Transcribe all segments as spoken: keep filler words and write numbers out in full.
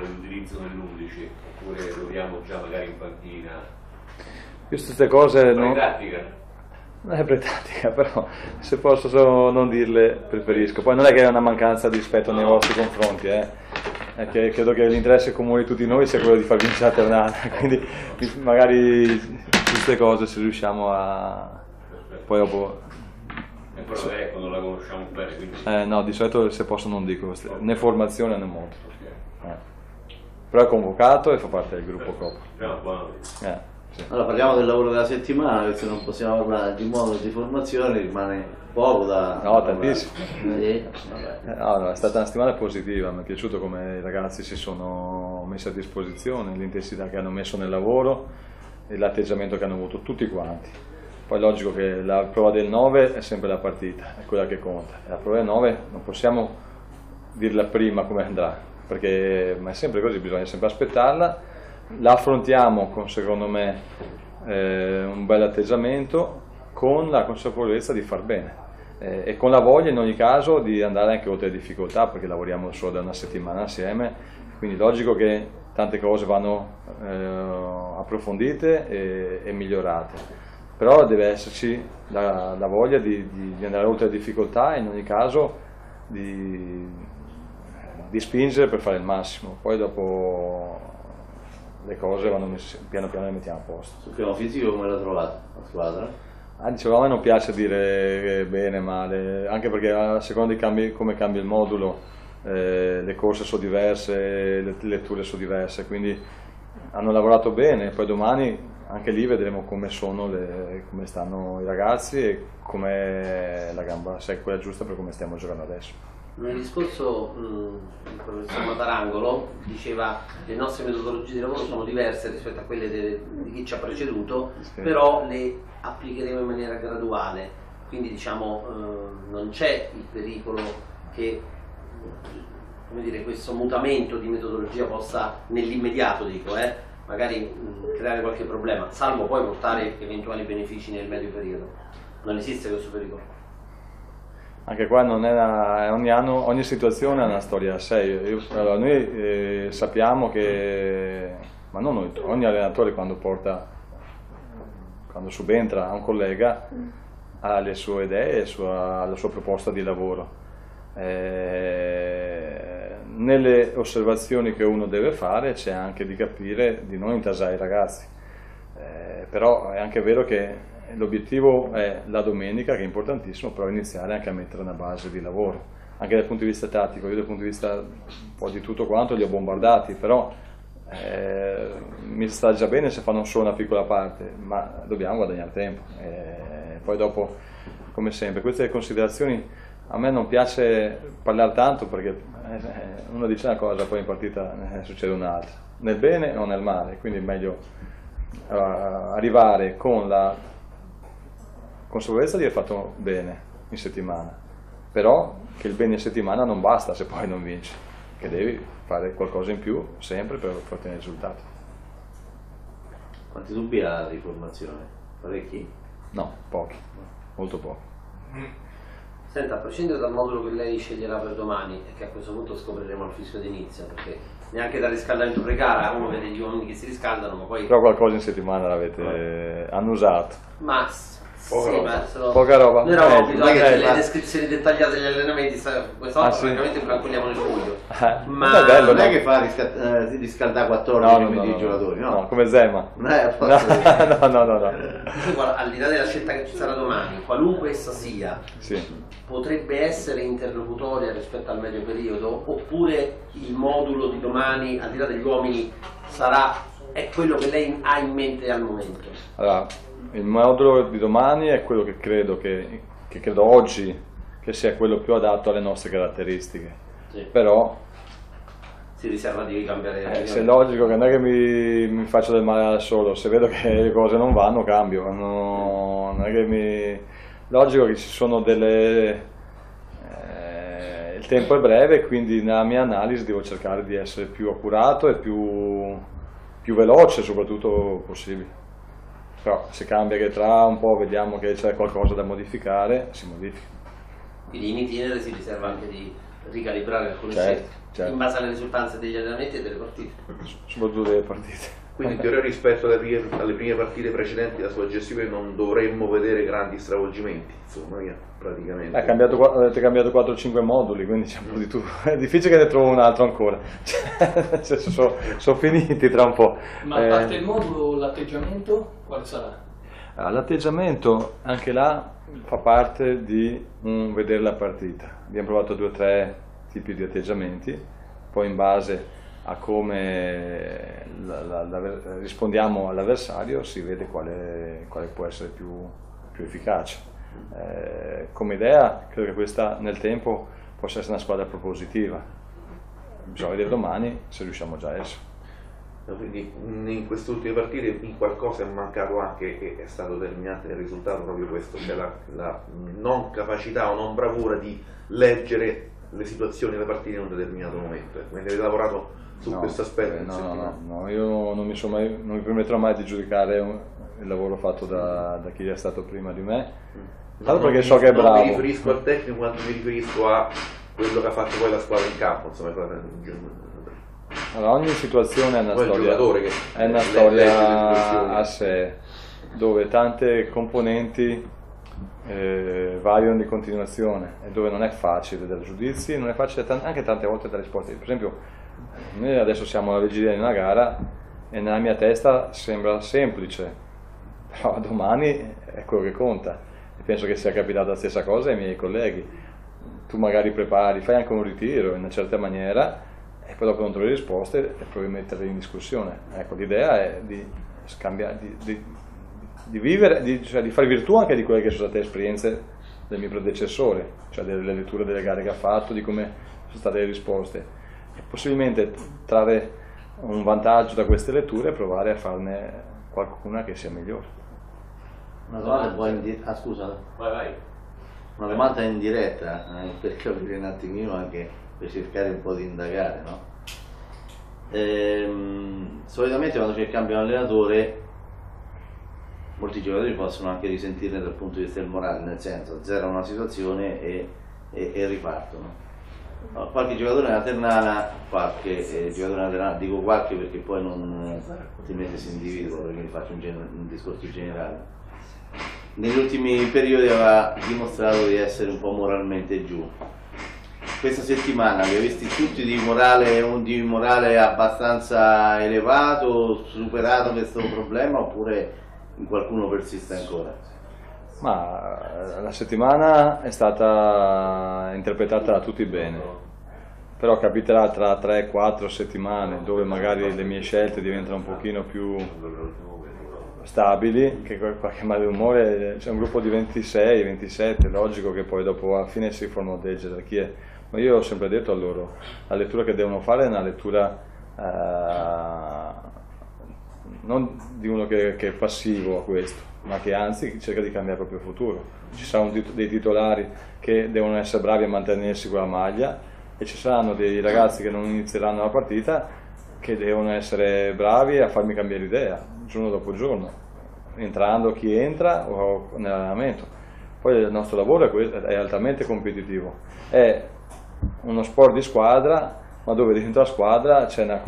l'utilizzo dell'undici, oppure proviamo già magari in panchina? Queste cose non... non... Pratica? Non è pratica, però se posso solo non dirle preferisco. Poi non è che è una mancanza di rispetto nei vostri confronti, eh. È che credo che l'interesse comune di tutti noi sia quello di far vincere la Ternana, quindi magari queste cose se riusciamo a... poi dopo... E però magari ecco, non la conosciamo bene, quindi... Eh, no, di solito se posso non dico, né formazione né modo. Eh. Però è convocato e fa parte del gruppo Coppa. Eh. Sì. Allora parliamo del lavoro della settimana, perché non possiamo parlare di modo di formazione, rimane poco da... No, tantissimo. Eh, no, no, è stata una settimana positiva, mi è piaciuto come i ragazzi si sono messi a disposizione, l'intensità che hanno messo nel lavoro e l'atteggiamento che hanno avuto tutti quanti. Poi è logico che la prova del nove è sempre la partita, è quella che conta. E la prova del nove non possiamo dirla prima come andrà, perché ma è sempre così, bisogna sempre aspettarla. La affrontiamo con, secondo me, eh, un bel atteggiamento, con la consapevolezza di far bene eh, e con la voglia in ogni caso di andare anche oltre le difficoltà, perché lavoriamo solo da una settimana assieme, quindi logico che tante cose vanno eh, approfondite e, e migliorate, però deve esserci la, la voglia di, di, di andare oltre le difficoltà e in ogni caso di, di spingere per fare il massimo. Poi dopo le cose vanno messe, piano piano le mettiamo a posto. Sul piano fisico come l'ha trovata la squadra? Ah, dicevo, a me non piace dire bene, male, anche perché a seconda di cambi, come cambia il modulo, eh, le corse sono diverse, le letture sono diverse, quindi hanno lavorato bene, poi domani anche lì vedremo come sono, le, come stanno i ragazzi e come la gamba, se è quella giusta per come stiamo giocando adesso. Nel discorso mh, il professor Matarangolo diceva che le nostre metodologie di lavoro sono diverse rispetto a quelle de, di chi ci ha preceduto, sì. Però le applicheremo in maniera graduale, quindi diciamo eh, non c'è il pericolo che come dire, questo mutamento di metodologia possa nell'immediato dico, eh, magari mh, creare qualche problema, salvo poi portare eventuali benefici nel medio periodo. Non esiste questo pericolo. Anche qua non è una, ogni anno, ogni situazione ha una storia a sé. Io, allora, noi eh, sappiamo che, ma non noi, ogni allenatore quando porta, quando subentra a un collega ha le sue idee e sua, la sua proposta di lavoro. Eh, nelle osservazioni che uno deve fare c'è anche di capire, di non intasare i ragazzi, eh, però è anche vero che l'obiettivo è la domenica, che è importantissimo, però iniziare anche a mettere una base di lavoro, anche dal punto di vista tattico. Io dal punto di vista un po' di tutto quanto li ho bombardati, però eh, mi sta già bene se fanno solo una piccola parte, ma dobbiamo guadagnare tempo. E poi dopo, come sempre, queste considerazioni a me non piace parlare tanto, perché eh, uno dice una cosa, poi in partita eh, succede un'altra, nel bene o nel male, quindi è meglio uh, arrivare con la consapevolezza di aver fatto bene in settimana, però che il bene in settimana non basta se poi non vinci, che devi fare qualcosa in più sempre per ottenere risultati. Quanti dubbi ha la riformazione? Parecchi? No, pochi, molto pochi. Senta, a prescindere dal modulo che lei sceglierà per domani, e che a questo punto scopriremo al fischio d'inizio, perché neanche dal riscaldamento pre-gara uno vede gli uomini che si riscaldano, ma poi... Però qualcosa in settimana l'avete eh. annusato. Ma... Poca, sì, roba. sono... Poca roba. Noi eravamo eh, abituati eh, alle ma... descrizioni dettagliate degli allenamenti, questa volta ah, sì? francamente brancoliamo nel buio. Eh, ma è bello, non no? è che fa riscal eh, riscaldare quattordici no, no, no, no, no, giocatori, no? No, come Zema. Non è no, no, no, no, no. Guarda, al di là della scelta che ci sarà domani, qualunque essa sia, sì. potrebbe essere interlocutoria rispetto al medio periodo, oppure il modulo di domani, al di là degli uomini, sarà è quello che lei ha in mente al momento? Allora, il modulo di domani è quello che credo che, che credo oggi che sia quello più adatto alle nostre caratteristiche, sì. Però si riserva di cambiare. Eh, se è logico che non è che mi, mi faccio del male da solo, se vedo che le cose non vanno cambio, no, non è che mi... Logico che ci sono delle... Eh, il tempo è breve, quindi nella mia analisi devo cercare di essere più accurato e più, più veloce soprattutto possibile. Però se cambia che tra un po' vediamo che c'è qualcosa da modificare, si modifica. Quindi in itinere si riserva anche di ricalibrare alcune Certo, scelte certo. in base alle risultanze degli allenamenti e delle partite. Soprattutto delle partite. Quindi in teoria rispetto alle prime, alle prime partite precedenti della sua gestione non dovremmo vedere grandi stravolgimenti, insomma, via, praticamente. Ha cambiato, avete cambiato quattro cinque moduli, quindi c'è un po' di tutto. È difficile che ne trovo un altro ancora. Cioè, nel senso, sono, sono finiti tra un po'. Ma a Eh, parte il modulo, l'atteggiamento, quale sarà? L'atteggiamento anche là fa parte di un vedere la partita. Abbiamo provato due o tre tipi di atteggiamenti, poi in base a come la, la, la, rispondiamo all'avversario si vede quale, quale può essere più, più efficace. Eh, come idea credo che questa nel tempo possa essere una squadra propositiva, bisogna vedere domani se riusciamo già a essere. Quindi in queste ultime partite in qualcosa è mancato anche, e è stato determinante nel risultato proprio questo, cioè la, la non capacità o non bravura di leggere le situazioni delle partite in un determinato momento. Quindi avete lavorato su No, questo aspetto. eh, in no, settimana. no, no, io non mi, sono mai, non mi permetterò mai di giudicare un- il lavoro fatto da, da chi è stato prima di me. No, Tanto perché non so mi- che è non bravo. mi riferisco al tecnico quanto mi riferisco a quello che ha fatto poi la squadra in campo, insomma, Allora, ogni situazione è una poi il storia, giocatore che è una legge le storia situazioni. a sé, dove tante componenti eh, variano di continuazione e dove non è facile dare giudizi, non è facile tan- anche tante volte dare risposte. Per esempio, noi adesso siamo alla vigilia di una gara e nella mia testa sembra semplice, però domani è quello che conta. E penso che sia capitata la stessa cosa ai miei colleghi. Tu magari prepari, fai anche un ritiro in una certa maniera e poi dopo non trovi risposte e provi a metterle in discussione. Ecco, l'idea è di scambiare, di, di, di vivere, di, cioè di fare virtù anche di quelle che sono state esperienze del mio predecessore, cioè delle letture delle gare che ha fatto, di come sono state le risposte. E possibilmente trarre un vantaggio da queste letture e provare a farne qualcuna che sia migliore. Una domanda un po' in di- ah, scusa, Vai, vai. una domanda in diretta, eh, per capire un attimino anche per cercare un po' di indagare, no? Ehm, solitamente quando c'è il cambio di allenatore molti giocatori possono anche risentirne dal punto di vista del morale, nel senso zerano una situazione e, e, e ripartono. No, qualche giocatore nella Ternana, qualche eh, giocatore nella Ternana, dico qualche perché poi non ti metti si individuo, perché faccio un, gener- un discorso generale. Negli ultimi periodi aveva dimostrato di essere un po' moralmente giù. Questa settimana li ho visti tutti di morale, un di morale abbastanza elevato, superato questo problema, oppure qualcuno persiste ancora? Ma la settimana è stata interpretata da tutti bene, però capiterà tra tre quattro settimane dove magari le mie scelte diventano un pochino più stabili, che qualche malumore, c'è un gruppo di ventisei ventisette, logico che poi dopo alla fine si formano delle gerarchie, ma io ho sempre detto a loro, la lettura che devono fare è una lettura eh, non di uno che, che è passivo a questo, ma che anzi cerca di cambiare il proprio futuro. Ci saranno dei titolari che devono essere bravi a mantenersi quella maglia e ci saranno dei ragazzi che non inizieranno la partita che devono essere bravi a farmi cambiare idea giorno dopo giorno, entrando chi entra o nell'allenamento. Poi il nostro lavoro è, questo, è altamente competitivo, è uno sport di squadra, ma dove dentro la squadra c'è una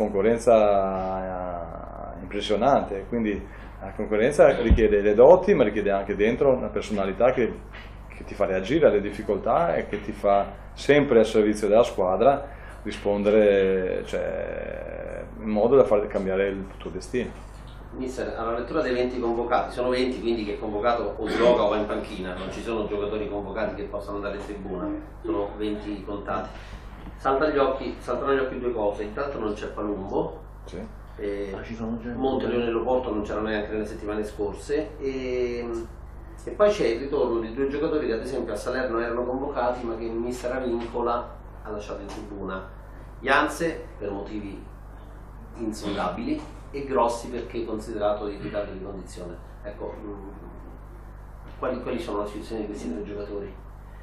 concorrenza impressionante, quindi la concorrenza richiede le doti, ma richiede anche dentro una personalità che, che ti fa reagire alle difficoltà e che ti fa sempre al servizio della squadra rispondere, cioè, in modo da far cambiare il tuo destino. Mister, alla lettura dei venti convocati, sono venti quindi che è convocato o gioca o va in panchina, non ci sono giocatori convocati che possano andare in tribuna, sono venti contati. Salta agli occhi, saltano agli occhi due cose, intanto non c'è Palumbo, Sì. e Ah, ci sono già- Monteleone Loporto non c'era neanche nelle settimane scorse, e, e poi c'è il ritorno di due giocatori che ad esempio a Salerno erano convocati ma che il mister Avincola ha lasciato in tribuna, Janse per motivi insondabili e Grossi perché considerato in ritardo di condizione. Ecco, mh, quali, quali sono le situazioni di questi tre giocatori?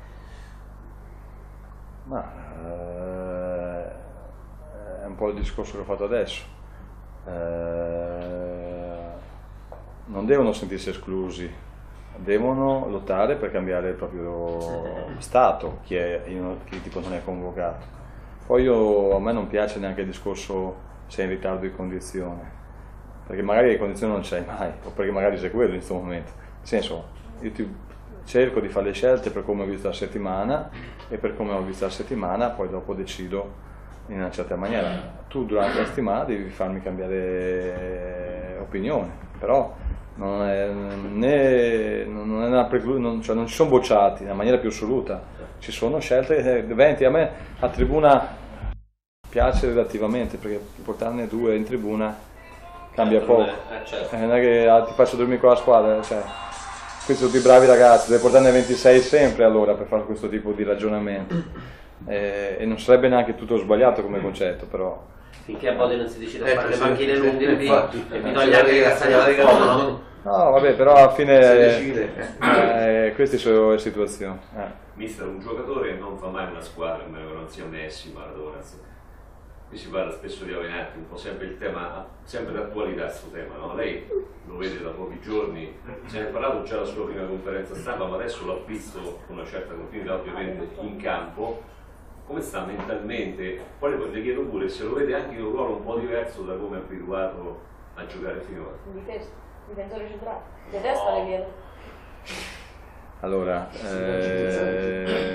Ma eh, è un po' il discorso che ho fatto adesso. Eh, non devono sentirsi esclusi devono lottare per cambiare il proprio stato, chi, è, chi tipo non è convocato. Poi io, a me non piace neanche il discorso sei in ritardo di condizione, perché magari le condizioni non c'hai mai, o perché magari sei quello in questo momento. Nel senso, io ti, cerco di fare le scelte per come ho visto la settimana e per come ho visto la settimana, poi dopo decido in una certa maniera. Tu durante la settimana devi farmi cambiare opinione, però non è, né, non, è una preclu- non, cioè non ci sono bocciati nella maniera più assoluta, ci sono scelte eventi. A me a tribuna piace relativamente, perché portarne due in tribuna cambia certo, poco, non è, eh, certo. eh, non è che ah, ti faccio dormire con la squadra, cioè, questi sono tutti bravi ragazzi, devi portarne ventisei sempre allora per fare questo tipo di ragionamento. Eh, e non sarebbe neanche tutto sbagliato come concetto, però finché a volte non si decide a Eh, fare le sì, panchine sì, lunghe sì, infatti. e bisogna anche che Cassani al fondo. no vabbè, però alla fine Si decide. eh, queste sono le situazioni. eh. Mister, un giocatore non fa mai una squadra, a meno che non sia Messi, Maradona. insomma. Qui si parla spesso di allenati, un po' sempre il tema, sempre d'attualità questo tema, no? Lei lo vede da pochi giorni, se ne è parlato già alla sua prima conferenza stampa, ma adesso l'ha visto con una certa continuità ovviamente in campo. Come sta mentalmente? Poi le chiedo pure se lo vede anche in un ruolo un po' diverso da come è abituato a giocare finora. Difesa, difensore centrale. Di testa le chiedo. Allora, eh,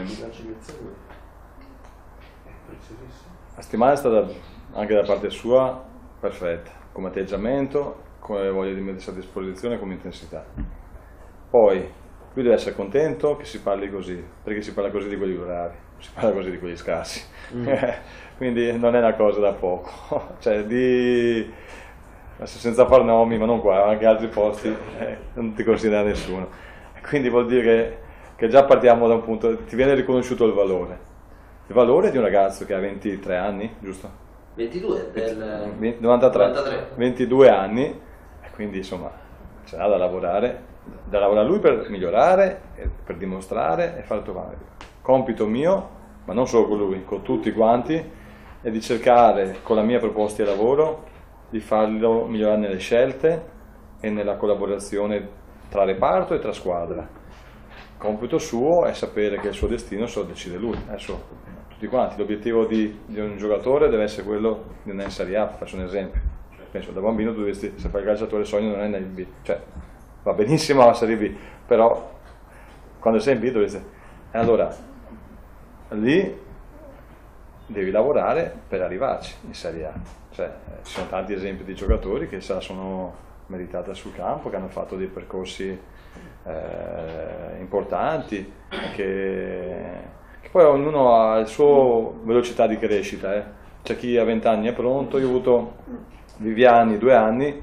la settimana è stata anche da parte sua perfetta, come atteggiamento, come voglia di mettersi a disposizione, come intensità. Poi lui deve essere contento che si parli così, perché si parla così di quelli bravi, si parla così di quelli scarsi. Mm. Quindi non è una cosa da poco. Cioè, di, senza far nomi, ma non qua, anche altri posti, eh, non ti considera nessuno. Quindi vuol dire che, che già partiamo da un punto, ti viene riconosciuto il valore. Il valore di un ragazzo che ha ventitré anni, giusto? ventidue del novantatré, novantatré. ventidue anni, e quindi insomma c'è da lavorare, da lavorare lui per migliorare, per dimostrare e far trovare. Compito mio, ma non solo con lui, con tutti quanti, è di cercare con la mia proposta di lavoro di farlo migliorare nelle scelte e nella collaborazione tra reparto e tra squadra. Compito suo è sapere che il suo destino se lo decide lui. Adesso tutti quanti, l'obiettivo di, di un giocatore deve essere quello di andare in Serie A, faccio un esempio. Penso da bambino tu dovresti, se fai il calciatore il sogno non è andare in B, cioè va benissimo la Serie B, però quando sei in B dovresti. E allora lì devi lavorare per arrivarci in Serie A. Cioè, ci sono tanti esempi di giocatori che se la sono meritata sul campo, che hanno fatto dei percorsi eh, importanti, che poi ognuno ha la sua velocità di crescita, eh. C'è chi a venti anni è pronto. Io ho avuto Viviani due anni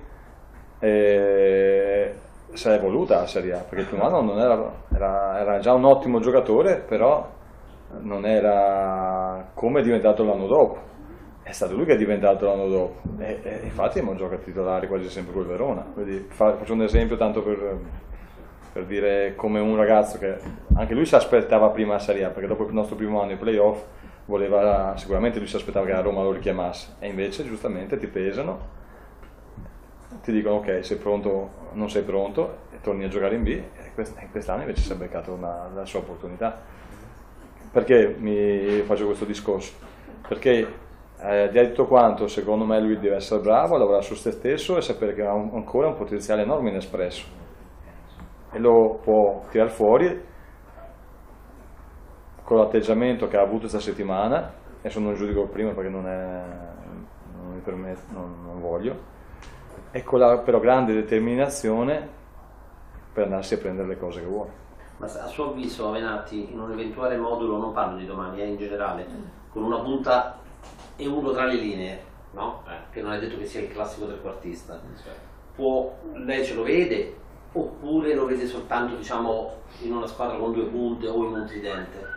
e si è evoluta la Serie A, perché il primo anno non era, era, era già un ottimo giocatore, però non era come è diventato l'anno dopo. È stato lui che è diventato l'anno dopo e, e infatti non gioca titolare quasi sempre col Verona. Quindi faccio un esempio tanto per... per dire come un ragazzo che anche lui si aspettava prima la Serie A, perché dopo il nostro primo anno in playoff voleva, sicuramente lui si aspettava che la Roma lo richiamasse, e invece giustamente ti pesano, ti dicono ok, sei pronto, non sei pronto, e torni a giocare in B, e quest'anno invece si è beccato una, la sua opportunità. Perché mi faccio questo discorso? Perché eh, di tutto quanto secondo me lui deve essere bravo, lavorare su se stesso e sapere che ha un, ancora un potenziale enorme inespresso, e lo può tirar fuori con l'atteggiamento che ha avuto questa settimana. Adesso non giudico prima perché non, è, non mi permetto, non, non voglio, e con la però grande determinazione per andarsi a prendere le cose che vuole. Ma a suo avviso, Venatti, in un eventuale modulo, non parlo di domani, eh, in generale, con una punta e uno tra le linee, no? Eh, che non è detto che sia il classico trequartista, può, lei ce lo vede? Oppure lo vede soltanto, diciamo, in una squadra con due punte o in un tridente?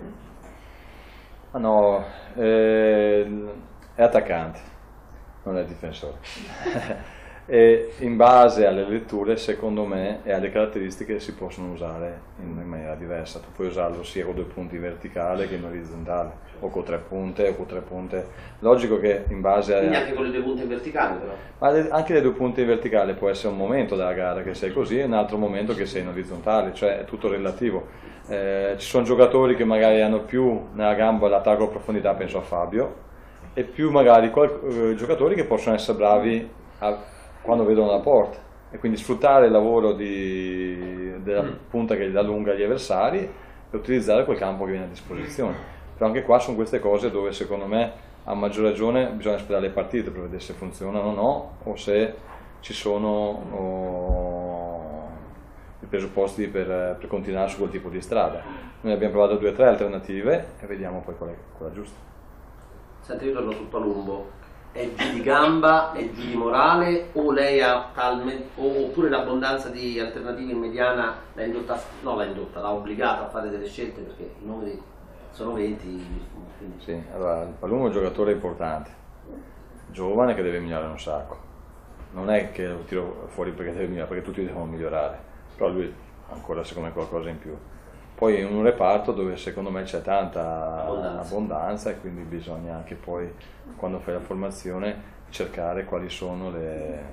Ah no, eh, è attaccante, non è difensore. e in base alle letture secondo me e alle caratteristiche si possono usare in, in maniera diversa. Tu puoi usarlo sia con due punti verticali che in orizzontale, o con tre punte o con tre punte. Logico che in base a... Quindi anche con le due punte verticali però. Ma le, anche le due punte verticali può essere un momento della gara che sei così e un altro momento che sei in orizzontale, cioè è tutto relativo. Eh, ci sono giocatori che magari hanno più nella gamba l'attacco a profondità, penso a Fabio, e più magari qual- eh, giocatori che possono essere bravi a, quando vedono la porta, e quindi sfruttare il lavoro di, della punta che gli dà lunga agli avversari e utilizzare quel campo che viene a disposizione. Però anche qua sono queste cose dove secondo me a maggior ragione bisogna aspettare le partite per vedere se funzionano o no, o se ci sono oh, i presupposti per, per continuare su quel tipo di strada. Noi abbiamo provato due o tre alternative e vediamo poi qual è quella giusta. Senti, io torno sul Palumbo. È giù di gamba, è giù di morale, o lei ha talmente, oppure l'abbondanza di alternative in mediana l'ha indotta, no l'ha indotta, l'ha obbligata a fare delle scelte, perché i numeri sono venti. Quindi... Sì, allora il Palumbo è un giocatore importante, giovane che deve migliorare un sacco. Non è che lo tiro fuori perché deve migliorare, perché tutti devono migliorare, però lui ancora secondo me qualcosa in più. Poi in un reparto dove secondo me c'è tanta abbondanza. abbondanza e quindi bisogna anche poi, quando fai la formazione, cercare quali sono le,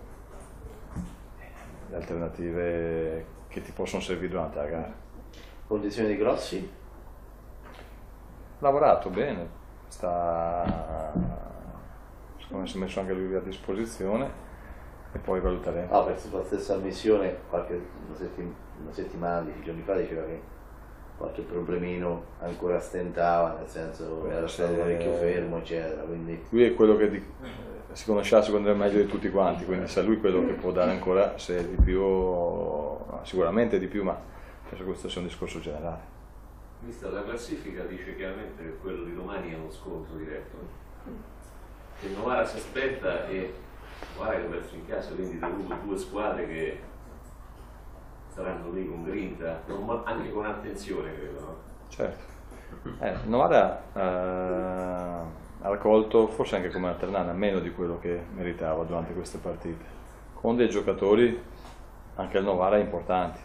le alternative che ti possono servire durante la gara. Condizioni di Grossi? Lavorato bene, sta, secondo me si è messo anche lui a disposizione e poi valuteremo. Ah, per la stessa missione qualche una, settim- una settimana, dieci giorni fa diceva che qualche problemino ancora stentava, nel senso era stato parecchio fermo, eccetera. Quindi... Lui è quello che di, si conosceva secondo me meglio di tutti quanti, quindi sa lui quello che può dare ancora, se di più, sicuramente di più, ma penso che questo sia un discorso generale. Vista la classifica dice chiaramente che quello di domani è uno scontro diretto. Che Novara si aspetta e Novara che ha perso in casa, quindi ha avuto due squadre che saranno lì con grinta, anche con attenzione credo, no? Certo. Eh, Novara eh, ha raccolto, forse anche come Ternana, meno di quello che meritava durante queste partite, con dei giocatori anche al Novara importanti.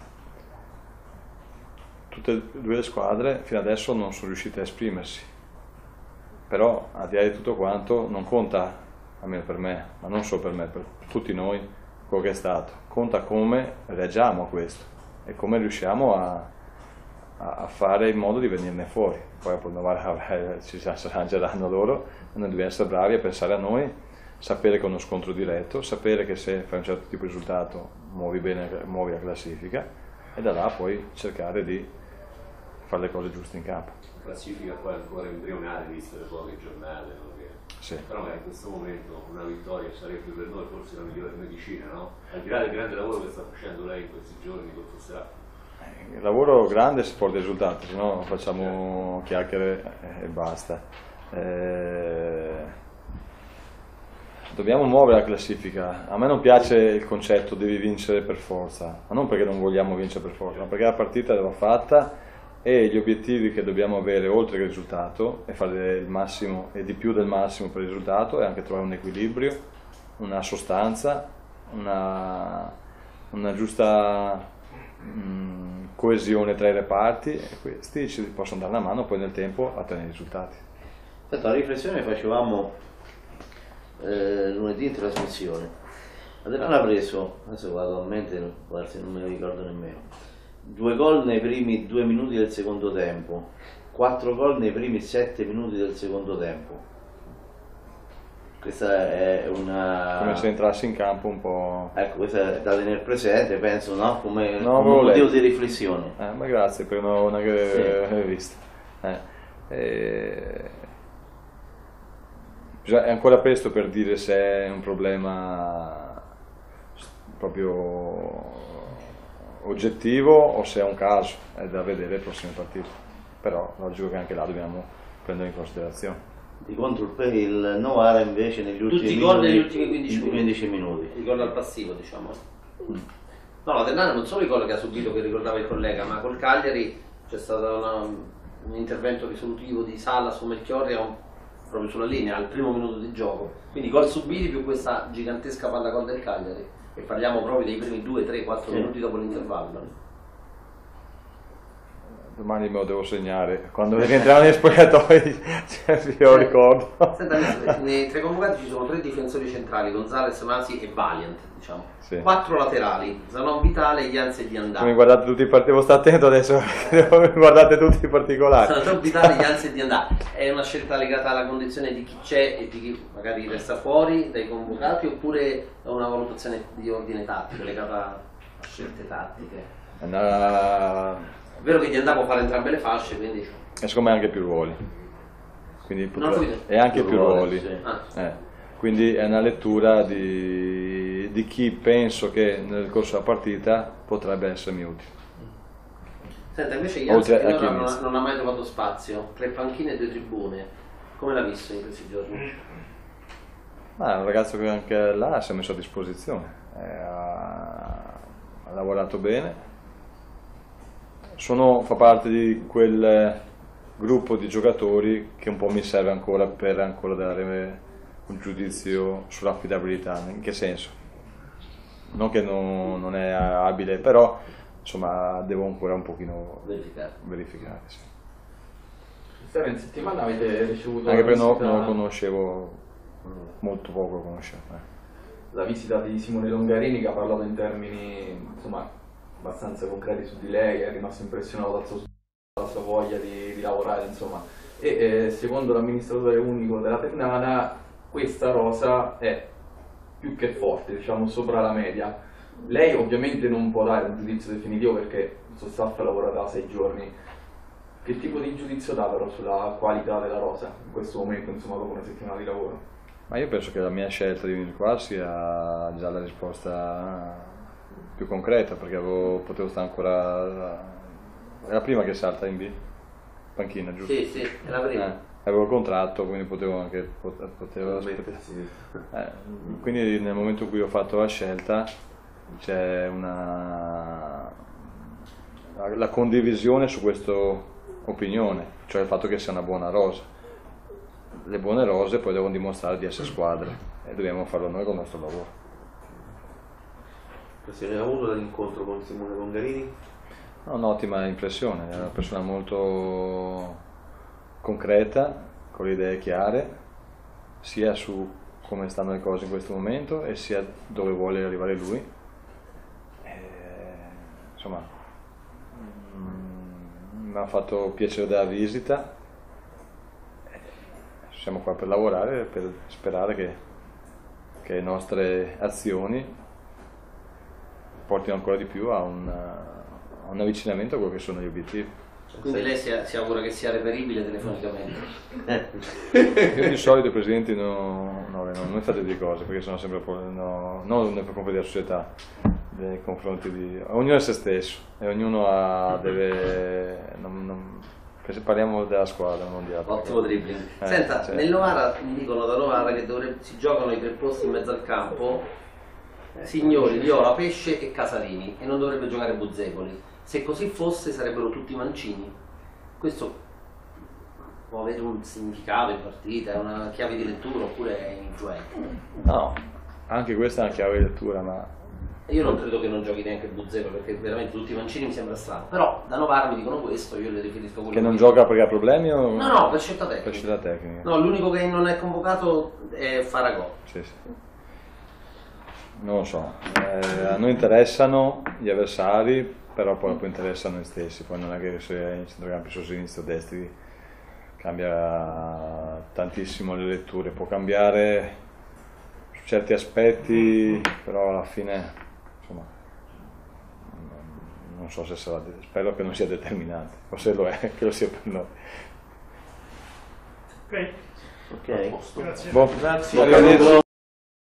Tutte e due le squadre fino adesso non sono riuscite a esprimersi, però al di là di tutto quanto non conta, almeno per me, ma non solo per me, per tutti noi, quello che è stato. Conta come reagiamo a questo e come riusciamo a, a, a fare in modo di venirne fuori. Poi dopo Novara ci arrangeranno loro, noi dobbiamo essere bravi a pensare a noi, sapere che è uno scontro diretto, sapere che se fai un certo tipo di risultato muovi bene, muovi la classifica e da là poi cercare di fare le cose giuste in campo. La classifica poi ancora embrionale viste le poche giornate, no? Sì. Però in questo momento una vittoria sarebbe per noi forse la migliore medicina, no? Al di là del grande lavoro che sta facendo lei in questi giorni con Fosserà. Il lavoro grande si porta ai risultati, se no facciamo chiacchiere e basta. Eh, dobbiamo muovere la classifica. A me non piace il concetto devi vincere per forza, ma non perché non vogliamo vincere per forza, ma perché la partita va fatta e gli obiettivi che dobbiamo avere oltre che il risultato è fare il massimo e di più del massimo per il risultato e anche trovare un equilibrio, una sostanza, una, una giusta mh, coesione tra i reparti e questi ci possono dare una mano poi nel tempo a ottenere i risultati. Senta, la riflessione che facevamo eh, lunedì in trasmissione. Adelana ha preso, adesso vado a mente, forse non me lo ricordo nemmeno, due gol nei primi due minuti del secondo tempo, quattro gol nei primi sette minuti del secondo tempo. Questa è una... Come se entrassi in campo un po'... Ecco, questa è da tenere presente, penso, no? Come, no, come un motivo letto. di riflessione. Eh, ma grazie per una, una che Sì. hai visto. Eh, eh, bisogna- è ancora presto per dire se è un problema proprio oggettivo o se è un caso, è da vedere le prossime partite, però logico che anche là dobbiamo prendere in considerazione. Di contro il, Pe- il Novara invece negli ultimi Tutti i gol minuti, negli ultimi quindici minuti. quindici minuti. Il gol al passivo, diciamo. No, la Ternana non solo i gol che ha subito, che ricordava il collega, ma col Cagliari c'è stato una- un intervento risolutivo di Sala su Melchiorri a un proprio sulla linea, al primo minuto di gioco. Quindi gol subiti più questa gigantesca palla gol del Cagliari. E parliamo proprio dei primi due, tre, quattro Sì. minuti dopo l'intervallo. Domani me lo devo segnare, quando rientriamo negli spogliatoi, cioè, io ricordo. Senta, nei tre convocati ci sono tre difensori centrali, Gonzalez, Masi e Valiant, diciamo. Sì. Quattro laterali, Zanon, Vitale, Ianz e Diandà. Come guardate tutti i particolari, devo stare attento adesso, guardate tutti i particolari. Zanon, Vitale, Ianz e Diandà. È una scelta legata alla condizione di chi c'è e di chi magari resta fuori dai convocati, oppure è una valutazione di ordine tattico, legata a scelte tattiche? È una... È vero che Diandà può fare entrambe le fasce, quindi... E secondo me anche più ruoli. Quindi Non ho potrebbe- capito. e anche Più più ruoli, ruoli. sì. Ah. Eh, quindi è una lettura di, di chi penso che nel corso della partita potrebbe essermi utile. Senta, invece Ianz Oltre a finora chi non, ha- inizia. non ha mai trovato spazio, tre panchine e due tribune. Come l'ha visto in questi giorni? Ma è un ragazzo che anche là si è messo a disposizione, eh, ha, ha lavorato bene. Sono, fa parte di quel gruppo di giocatori che un po' mi serve ancora per ancora dare un giudizio sull'affidabilità. In che senso? Non che non, non è abile, però insomma devo ancora un pochino Verificare. verificare. Sì. Sera, in settimana avete ricevuto Anche la perché no- visita, non lo conoscevo, molto poco lo conoscevo. eh. la visita di Simone Longarini, che ha parlato in termini insomma abbastanza concreti su di lei, è rimasto impressionato dal suo, dalla sua voglia di, di lavorare, insomma. E eh, secondo l'amministratore unico della Ternana questa rosa è più che forte, diciamo sopra la media. Lei ovviamente non può dare un giudizio definitivo perché il suo staff lavora da sei giorni. Che tipo di giudizio dà però sulla qualità della rosa in questo momento, insomma, dopo una settimana di lavoro? Ma io penso che la mia scelta di venire qua sia già la risposta più concreta, perché avevo, potevo stare ancora... Era prima che salta in B, panchina, giusto? Sì, sì, è la prima. Eh, avevo il contratto, quindi potevo anche potevo aspettare. Eh, quindi nel momento in cui ho fatto la scelta c'è una la, la condivisione su questa opinione, cioè il fatto che sia una buona rosa. Le buone rose poi devono dimostrare di essere squadre e dobbiamo farlo noi con il nostro lavoro. Ne ha avuto dall'incontro con Simone Longarini? Ha un'ottima impressione, è una persona molto concreta, con le idee chiare, sia su come stanno le cose in questo momento e sia dove vuole arrivare lui. E, insomma, mm, mi ha fatto piacere della visita, siamo qua per lavorare, per sperare che, che le nostre azioni portino ancora di più a un, a un avvicinamento a quello che sono gli obiettivi. Quindi lei si, si augura che sia reperibile telefonicamente? Io di solito i presidenti no, no, no, non fate di cose perché sono sempre no, non nei confronti della società, nei confronti di ognuno è se stesso e ognuno ha, deve non, non, se parliamo della squadra, non di altro. Ottimo dribbling. Eh, Senta, cioè. nel Novara mi dicono da Novara che dovrebbe, si giocano i tre posti in mezzo al campo Signori, Viola, Pesce e Casarini e non dovrebbe giocare Buzzecoli. Se così fosse sarebbero tutti mancini. Questo può avere un significato in partita, è una chiave di lettura oppure è influente? No, anche questa è una chiave di lettura, ma Io non credo che non giochi neanche Buzzecoli perché veramente tutti mancini mi sembra strano. Però da Novara mi dicono questo, io le riferisco quello che non mi- gioca perché ha problemi o No, no, per scelta tecnica. per scelta tecnica? No, l'unico che non è convocato è Faragò. Sì, sì. Non lo so, eh, a noi interessano gli avversari, però poi dopo interessano noi stessi, poi non è che se in centrocampo su sinistro o destri cambia tantissimo le letture, può cambiare su certi aspetti, però alla fine insomma non so se sarà, spero che non sia determinante, o se lo è, che lo sia per noi. Ok, Ok. grazie. Boh, Grazie.